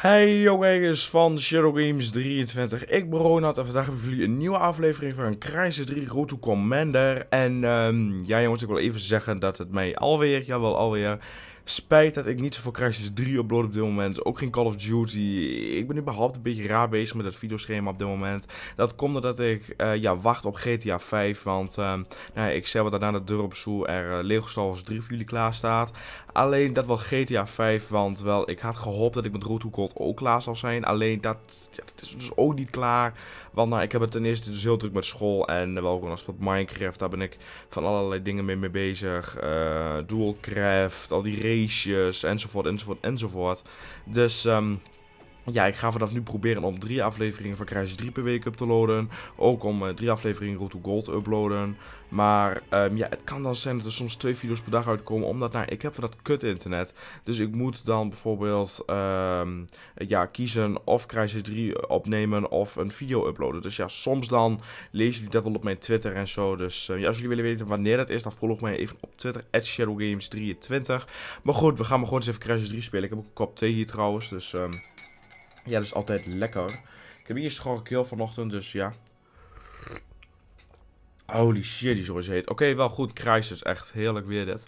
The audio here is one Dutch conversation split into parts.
Hey jongens van Shadow Games 23, ik ben Ronald en vandaag hebben we voor jullie een nieuwe aflevering van Crysis 3 Road to Commander. En ja jongens, ik wil even zeggen dat het mij alweer spijt dat ik niet zoveel Crysis 3 upload op dit moment. Ook geen Call of Duty. Ik ben überhaupt een beetje raar bezig met het videoschema op dit moment. Dat komt doordat ik wacht op GTA 5, want ik zei wat daarna de deur op zoek er Lego Star Wars 3 voor jullie klaar staat. Alleen dat wel GTA 5, want wel, ik had gehoopt dat ik met Road to Gold ook klaar zou zijn. Alleen dat is dus ook niet klaar. Want ik heb het ten eerste dus heel druk met school. En wel gewoon als met Minecraft, daar ben ik van allerlei dingen mee bezig. Dualcraft, al die races, enzovoort. Dus ja, ik ga vanaf nu proberen om 3 afleveringen van Crysis 3 per week up te loaden. Ook om 3 afleveringen Road to Gold te uploaden. Maar ja, het kan dan zijn dat er soms 2 video's per dag uitkomen. Omdat ik heb van dat kut internet. Dus ik moet dan bijvoorbeeld kiezen of Crysis 3 opnemen of een video uploaden. Dus ja, soms dan lezen jullie dat wel op mijn Twitter en zo. Dus ja, als jullie willen weten wanneer dat is, dan volg mij even op Twitter, @shadowgames23. Maar goed, we gaan maar gewoon eens even Crysis 3 spelen. Ik heb ook een kop thee hier trouwens, dus ja, dat is altijd lekker. Ik heb hier schorre keel vanochtend, dus ja. Holy shit, die zo is heet. Oké, wel goed. Crysis, echt heerlijk weer dit.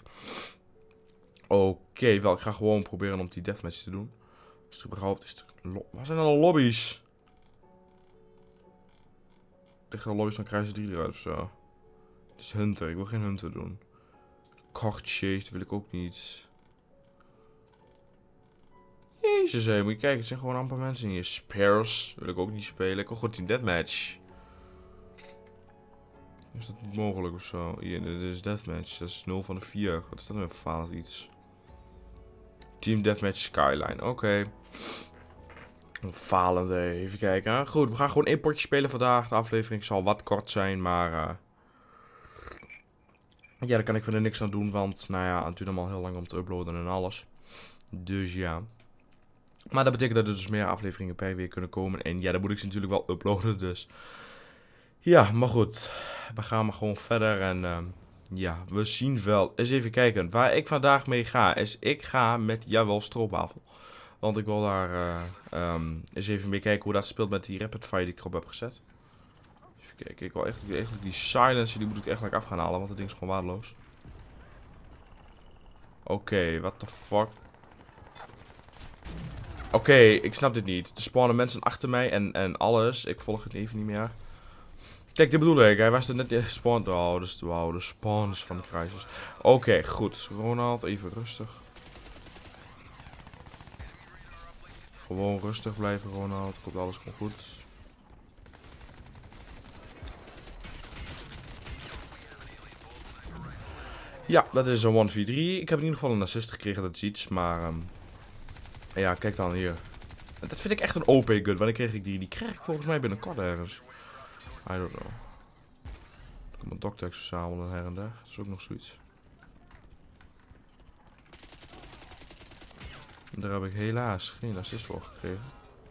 Oké, wel, ik ga gewoon proberen om die deathmatch te doen. Is er überhaupt... Waar zijn dan de lobby's? Liggen de lobby's van Crysis 3 eruit of zo? Het is Hunter, ik wil geen Hunter doen. Kocht Chase, dat wil ik ook niet. Jezus, hé, moet je kijken, het zijn gewoon amper mensen hier. Spares, wil ik ook niet spelen. Ik wil gewoon Team Deathmatch. Is dat niet mogelijk of zo? Hier, dit is Deathmatch, dat is 0 van de 4. Wat is dat nou falend iets? Team Deathmatch Skyline, oké. Falend, hé. Even kijken. Goed, we gaan gewoon 1 potje spelen vandaag. De aflevering zal wat kort zijn, maar ja, daar kan ik verder niks aan doen, want nou ja, het duurt allemaal heel lang om te uploaden en alles. Dus ja. Maar dat betekent dat er dus meer afleveringen per week kunnen komen. En ja, dan moet ik ze natuurlijk wel uploaden, dus ja, maar goed. We gaan maar gewoon verder en ja, we zien wel. Eens even kijken. Waar ik vandaag mee ga, is ik ga met, jawel, stroopwafel. Want ik wil daar eens even mee kijken hoe dat speelt met die rapid fire die ik erop heb gezet. Even kijken, ik wil eigenlijk die silencer, die moet ik eigenlijk af gaan halen, want dat ding is gewoon waardeloos. Oké, what the fuck. Oké, ik snap dit niet. Er spawnen mensen achter mij en alles. Ik volg het even niet meer. Kijk, dit bedoel ik. Hij was er net gespawned. Oh, dus wow, de spawns van de Crysis. Oké, goed. Ronald, even rustig. Gewoon rustig blijven, Ronald. Komt alles gewoon goed. Ja, dat is een 1v3. Ik heb in ieder geval een assist gekregen, dat is iets. Maar ja, kijk dan hier. Dat vind ik echt een OP-gun. Wanneer kreeg ik die? Die krijg ik volgens mij binnenkort ergens. I don't know. Ik kan mijn doctex verzamelen her en der. Dat is ook nog zoiets. En daar heb ik helaas geen assist voor gekregen.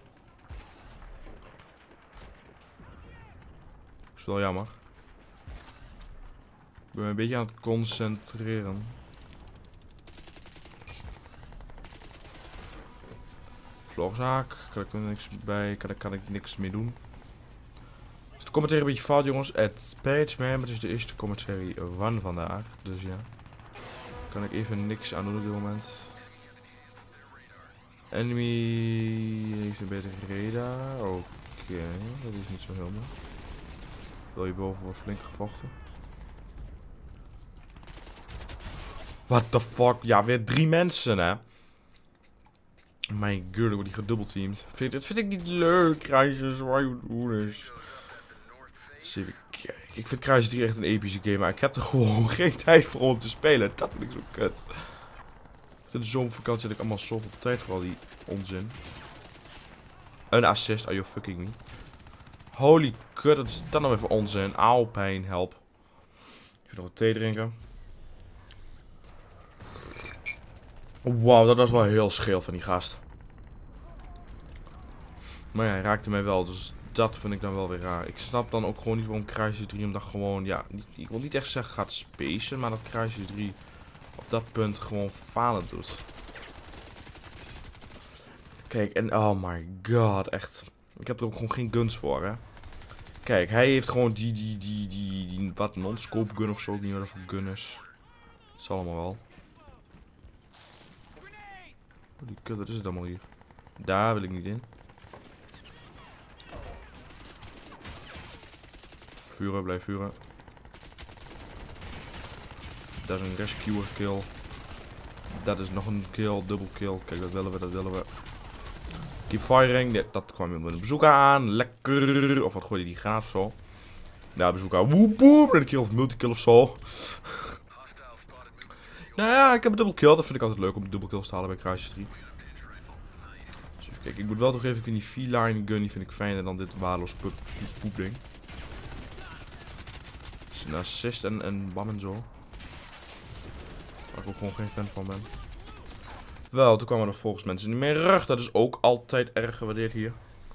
Dat is wel jammer. Ik ben me een beetje aan het concentreren. Vlogzaak. Kan ik er niks bij? Kan ik niks mee doen? Is de commentary een beetje fout, jongens? Het spijt me, maar het is de eerste commentary van vandaag. Dus ja. Kan ik even niks aan doen op dit moment. Enemy heeft een betere radar. Oké, dat is niet zo helemaal. Wil je boven wordt flink gevochten. What the fuck? Ja, weer 3 mensen, hè? Mijn god, ik word die gedubbelteamd. Dat vind ik niet leuk, Crysis. Waar je doen is. Dus even kijken. Ik vind Crysis 3 echt een epische game, maar ik heb er gewoon geen tijd voor om te spelen. Dat vind ik zo kut. In de zomervakantie had ik allemaal zoveel tijd voor al die onzin. Een assist, are you fucking me? Holy kut, dat is dan nou even onzin. Auw, pijn, help. Even nog wat thee drinken. Wauw, dat was wel heel scheel van die gast. Maar ja, hij raakte mij wel, dus dat vind ik dan wel weer raar. Ik snap dan ook gewoon niet waarom Crysis 3 hem dan gewoon, ja, ik wil niet echt zeggen gaat spacen, maar dat Crysis 3 op dat punt gewoon falend doet. Kijk, en oh my god, echt. Ik heb er ook gewoon geen guns voor, hè. Kijk, hij heeft gewoon die wat, non-scope gun of zo. Ik weet niet wat dat voor gun is. Het is allemaal wel. Holy kut, wat is het allemaal hier? Daar wil ik niet in. Vuren, blijf vuren. Dat is een rescuer kill. Dat is nog een kill, double kill. Kijk, dat willen we, dat willen we. Keep firing. Ja, dat kwam weer met een bezoeker aan. Lekker. Of wat gooide die graad of zo. Ja, bezoeker. Woep woep. En een kill of multikill of zo. Nou ja, ik heb een double kill. Dat vind ik altijd leuk om een double kill te halen bij Crysis 3. Dus even kijken. Ik moet wel toch even in die feline gun. Die vind ik fijner dan dit waardeloos poepding. Het is een assist en bam en zo. Waar ik ook gewoon geen fan van ben. Wel, toen kwamen er volgens mensen in mijn rug. Dat is ook altijd erg gewaardeerd hier.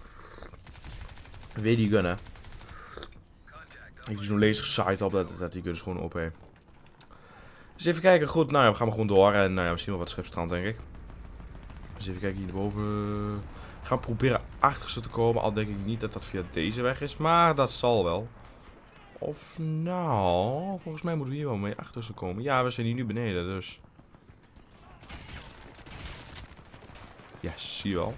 Weet die gun, hè? Heeft je zo'n laser sight op, dat die gun is gewoon op, hè. Dus even kijken. Goed, nou ja, we gaan gewoon door. En nou ja, misschien wel wat schipstrand, denk ik. Dus even kijken hierboven. We gaan proberen achter ze te komen. Al denk ik niet dat dat via deze weg is. Maar dat zal wel. Of nou, volgens mij moeten we hier wel mee achter ze komen. Ja, we zijn hier nu beneden, dus. Yes, zie je wel.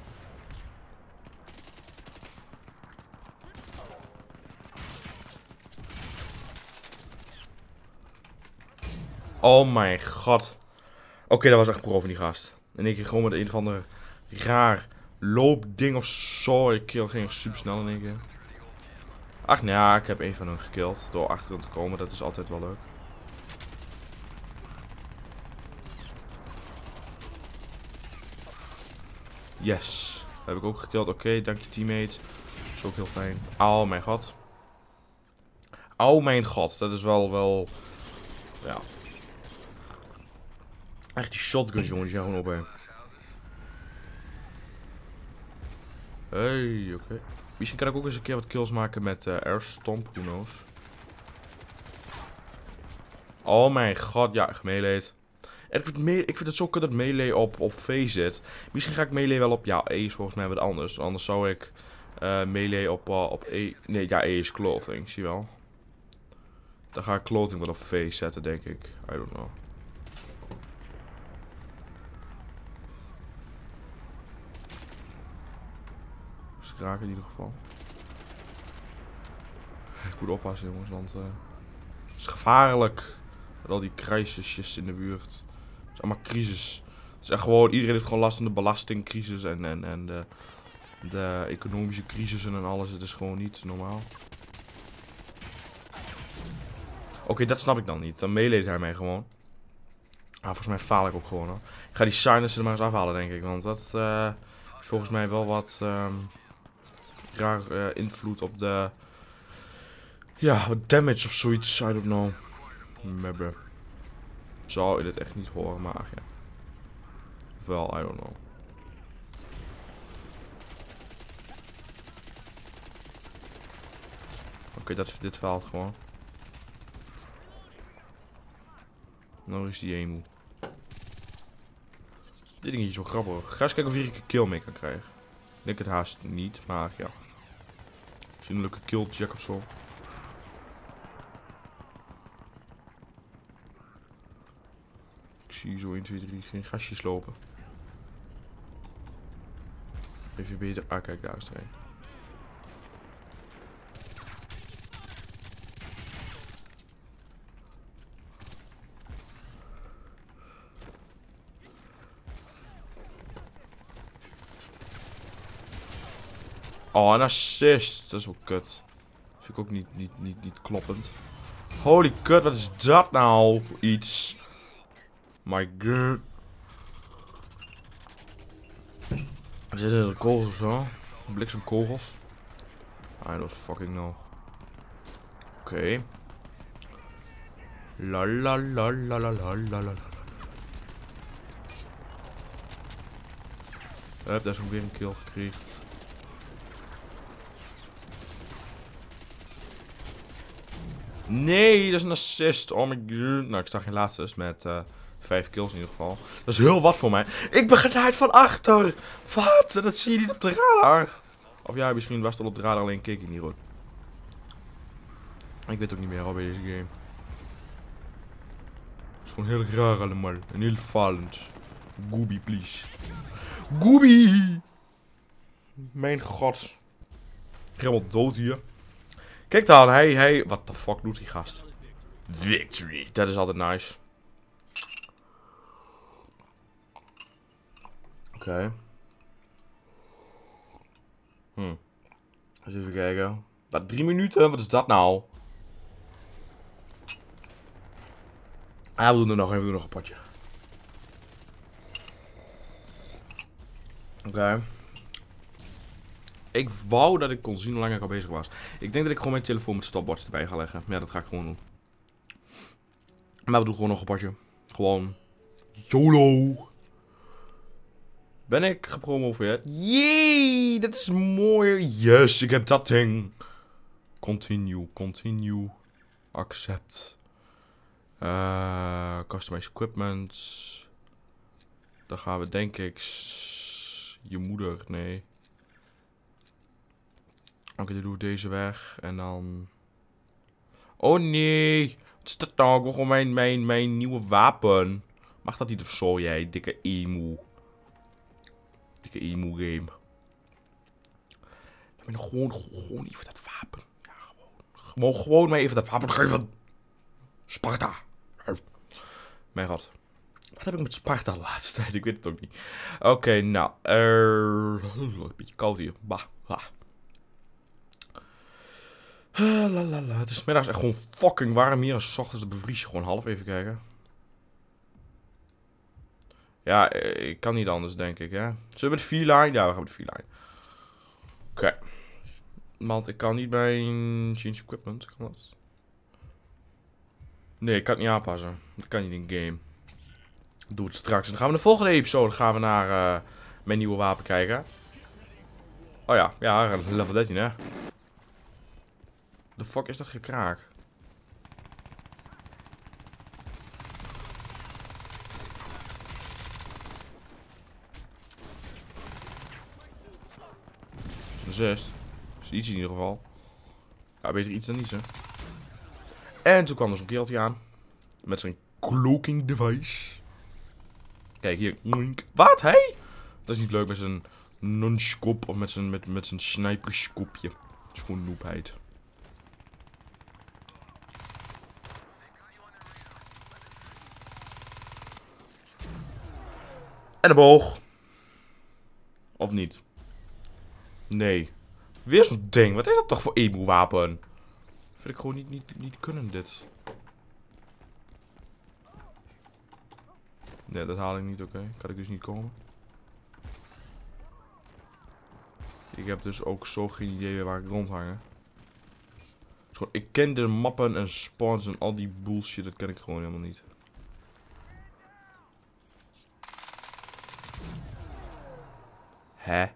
Oh mijn god. Oké, dat was echt pro van die gast. En ik ging gewoon met een of ander raar loopding of zo. Ik ging super snel in één keer. Ach nou ja, ik heb een van hen gekild door achter hem te komen. Dat is altijd wel leuk. Yes. Dat heb ik ook gekild. Oké, dank je teammate. Dat is ook heel fijn. Oh mijn god. Oh mijn god. Dat is wel... Ja. Echt die shotguns, jongens. Die zijn gewoon op, hè. Hey, oké. Misschien kan ik ook eens een keer wat kills maken met Air Stomp. Who knows. Oh mijn god. Ja, gemeleed. En ik vind het zo kut dat melee op V zit. Misschien ga ik melee wel op... Ja, E is volgens mij wat anders. Anders zou ik melee op E... Nee, ja, E is clothing. Zie je wel. Dan ga ik clothing wel op V zetten, denk ik. I don't know. Dus raken in ieder geval. Ik moet oppassen, jongens, want het is gevaarlijk. Met al die crisisjes in de buurt. Het is allemaal crisis. Het is echt gewoon, iedereen heeft gewoon last van de belastingcrisis en de economische crisis en alles. Het is gewoon niet normaal. Oké, dat snap ik dan niet. Dan meeleed hij mij gewoon. Ah, volgens mij faal ik ook gewoon, hoor. Ik ga die silencer er maar eens afhalen, denk ik. Want dat is volgens mij wel wat raar invloed op de... Ja, wat damage of zoiets. I don't know. Maybe. Zou je dit echt niet horen, maar ja. Wel, I don't know. Oké, dit faalt gewoon. Nou is die emo. Dit ding is zo grappig. Ga eens kijken of hier een kill mee kan krijgen. Ik denk het haast niet, maar ja. Misschien een leuke kill check of zo. Ik zie zo 1, 2, 3 geen gastjes lopen. Even beter. Ah, kijk, daar is er een. Oh, een assist. Dat is wel kut. Vind ik ook niet kloppend. Holy kut, wat is dat nou voor iets? My god. Er zitten er kogels of zo. Bliksemkogels. I don't fucking know. Oké. La la la la la la la la. Daar is ook weer een kill gekregen. Nee, dat is een assist. Oh my god. Nou, ik sta geen laatste met 5 kills in ieder geval. Dat is heel wat voor mij. Ik ben genaaid van achter. Wat? Dat zie je niet op de radar. Of ja, misschien was het al op de radar, alleen keek ik niet goed. Ik weet ook niet meer al bij deze game. Het is gewoon heel raar allemaal. En heel falend. Gooby, please. Gooby! Mijn god. Ik ben helemaal dood hier. Kijk dan, hij... Wat de fuck doet die gast? Victory. Dat is altijd nice. Oké. Eens even kijken. Wat, 3 minuten? Wat is dat nou? Ah, we doen er nog een potje. Oké. Ik wou dat ik kon zien hoe lang ik al bezig was. Ik denk dat ik gewoon mijn telefoon met stopwatch erbij ga leggen. Ja, dat ga ik gewoon doen. Maar we doen gewoon nog een potje. Gewoon. YOLO. Ben ik gepromoveerd? Jee, dat is mooi. Yes, ik heb dat ding. Continue. Accept. Customize equipment. Dan gaan we denk ik... Je moeder, nee. Oké, dan doe ik deze weg. En dan... Oh nee. Wat is dat nou? Ik wil gewoon mijn nieuwe wapen. Mag dat niet of zo, jij dikke emu. Dikke emu game. Dan ben ik gewoon even dat wapen. Ja, gewoon mij even dat wapen geven. Sparta. Mijn god. Wat heb ik met Sparta de laatste tijd? Ik weet het ook niet. Oké, nou. Een beetje koud hier. Bah. Het is middags echt gewoon fucking warm hier. En 's ochtends bevries je gewoon half. Even kijken. Ja, ik kan niet anders, denk ik, hè. Zullen we met de V-line? Ja, we gaan met de V-line. Oké. Want ik kan niet bij change equipment. Kan dat? Nee, ik kan het niet aanpassen. Dat kan niet in game. Doe het straks. En dan gaan we in de volgende episode naar mijn nieuwe wapen kijken. Oh ja, ja, level 13, hè. De fuck is dat gekraak? Een 6. Is iets in ieder geval. Ja, beter iets dan niets, hè. En toen kwam er zo'n kereltje aan. Met zijn cloaking device. Kijk hier. Wat? Hey? Dat is niet leuk met zijn non-scope of met zijn sniperscoopje. Dat is gewoon noobheid. En de boog. Of niet? Nee. Weer zo'n ding. Wat is dat toch voor emu-wapen? Vind ik gewoon niet kunnen, dit. Nee, dat haal ik niet, oké. Kan ik dus niet komen. Ik heb dus ook zo geen idee waar ik rondhangen. Dus gewoon, ik ken de mappen en spawns en al die bullshit, dat ken ik gewoon helemaal niet. Hè?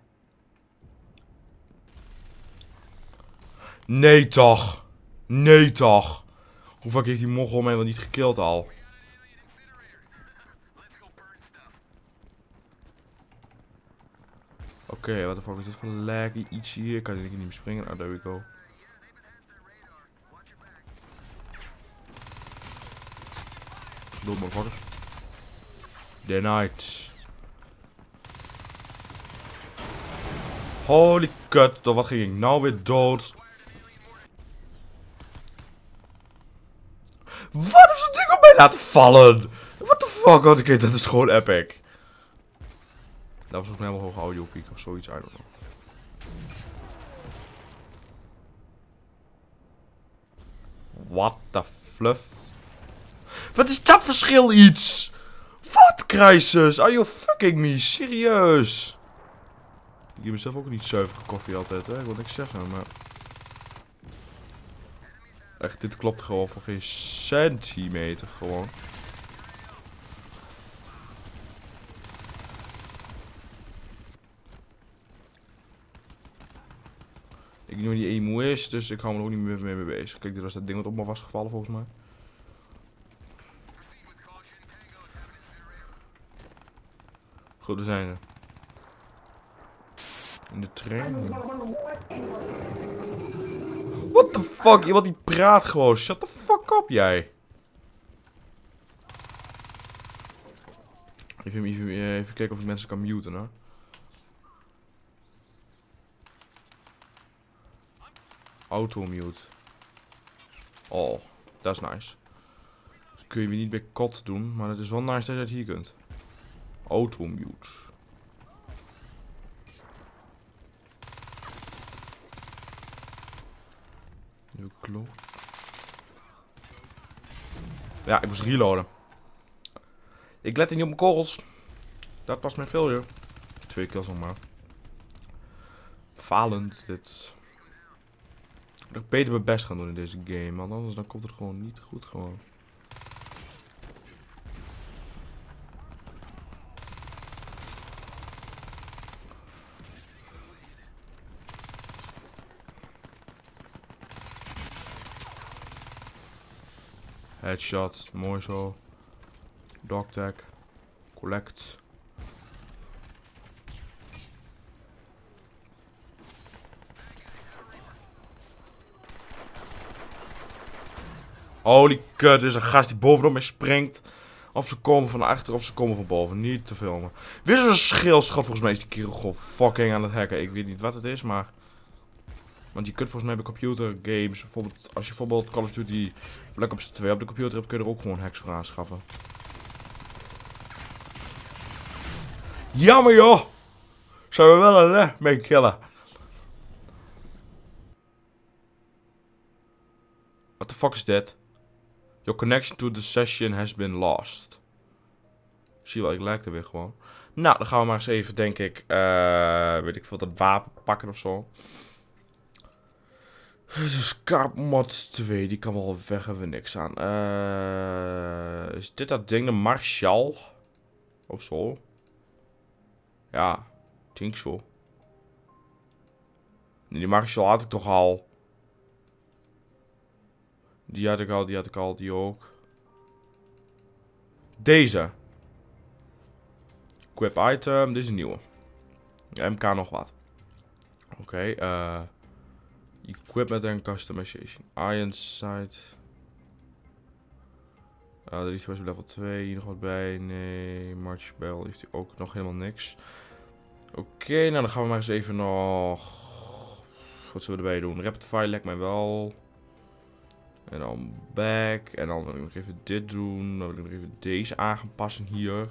Nee toch? Nee toch? Hoe vaak heeft die mogol mij wel niet gekild al? Oké, wat de fuck is dit voor laggy iets hier? Kan ik niet meer springen? Oh, there we go. Dood, motherfuckers. Denied. Holy kut, door wat ging ik nou weer dood? Wat is dat ding op mij laten vallen? What the fuck? Oké, dat is gewoon epic. Dat was volgens mij wel hoge audio peak of zoiets, I don't know. What the fluff? Wat is dat verschil iets? Wat, Crisis? Are you fucking me? Serieus? Ik geef mezelf ook niet zuivere koffie altijd, hè? Ik wil niks zeggen, maar... Echt, dit klopt gewoon voor geen centimeter, gewoon. Ik weet niet waar die emu is, dus ik hou me er ook niet meer mee bezig. Kijk, dit was dat ding wat op me was gevallen, volgens mij. Goed, we zijn er. In de trein. What the fuck? Iemand die praat gewoon. Shut the fuck up, jij. Even kijken of ik mensen kan muten, hè. Auto-mute. Oh, dat is nice. Dat kun je weer niet bij COD doen, maar het is wel nice dat je dat hier kunt. Auto-mute. Ja, ik moest reloaden. Ik lette niet op mijn kogels. Dat was mijn failure. 2 kills nog maar. Falend dit. Ik moet beter mijn best gaan doen in deze game, want anders dan komt het gewoon niet goed gewoon. Headshot, mooi zo. Dogtag. Collect. Holy kut, er is een gast die bovenop mij springt. Of ze komen van achter of ze komen van boven. Niet te filmen. Weer zo'n schildschot. Volgens mij is die kerel gewoon fucking aan het hacken. Ik weet niet wat het is, maar... Want je kunt volgens mij bij computergames... Bijvoorbeeld, als je bijvoorbeeld Call of Duty Black Ops 2 op de computer hebt, kun je er ook gewoon hacks voor aanschaffen. Jammer joh! Zijn we wel een mee killen. What the fuck is that? Your connection to the session has been lost. Zie je wel, ik lijk er weer gewoon. Nou, dan gaan we maar eens even, denk ik, weet ik veel, dat wapen pakken of zo. Dus Carpmod 2, die kan wel weg, hebben we niks aan. Is dit dat ding, de Marshall? Of zo? Ja, ik denk zo. Nee, die Marshall had ik toch al. Die had ik al, die ook. Deze. Equip item, dit is een nieuwe. MK nog wat. Oké, equipment en customization. Iron sight. De liefde level 2, hier nog wat bij. Nee, March Bell heeft hij ook nog helemaal niks. Oké, nou dan gaan we maar eens even nog... Wat zullen we erbij doen? Rapid fire lijkt mij wel. En dan back. En dan wil ik nog even dit doen. Dan wil ik nog even deze aan gaan passen hier.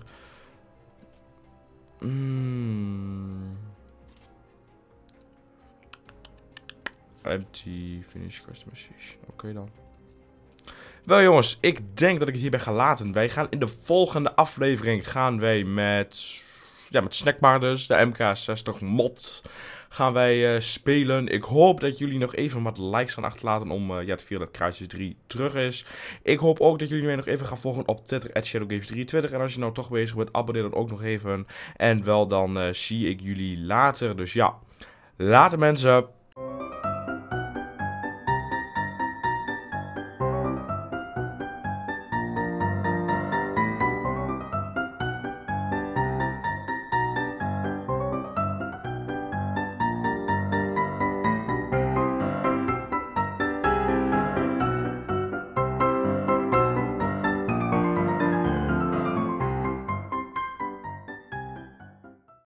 Empty, finish customization. Oké dan. Wel jongens, ik denk dat ik het hierbij ga laten. Wij gaan in de volgende aflevering gaan wij met... Ja, met Snackbar dus. De MK60 mod gaan wij spelen. Ik hoop dat jullie nog even wat likes gaan achterlaten om ja, te vieren dat Crysis 3 terug is. Ik hoop ook dat jullie mij nog even gaan volgen op Twitter, @ShadowGames23. En als je nou toch bezig bent, abonneer dan ook nog even. En wel dan zie ik jullie later. Dus ja, later mensen.